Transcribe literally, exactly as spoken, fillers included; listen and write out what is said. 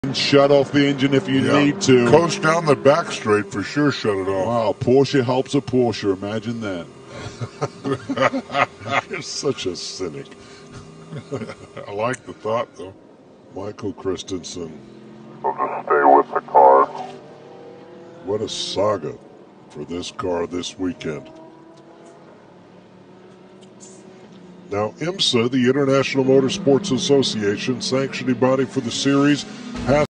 Shut off the engine if you Yeah. need to. Coast down the back straight for sure, shut it off. Wow, Porsche helps a Porsche. Imagine that. You're such a cynic. I like the thought, though. Michael Christensen. We'll just stay with the car. What a saga for this car this weekend. Now, IMSA, the International Motorsports Association, sanctioning body for the series, has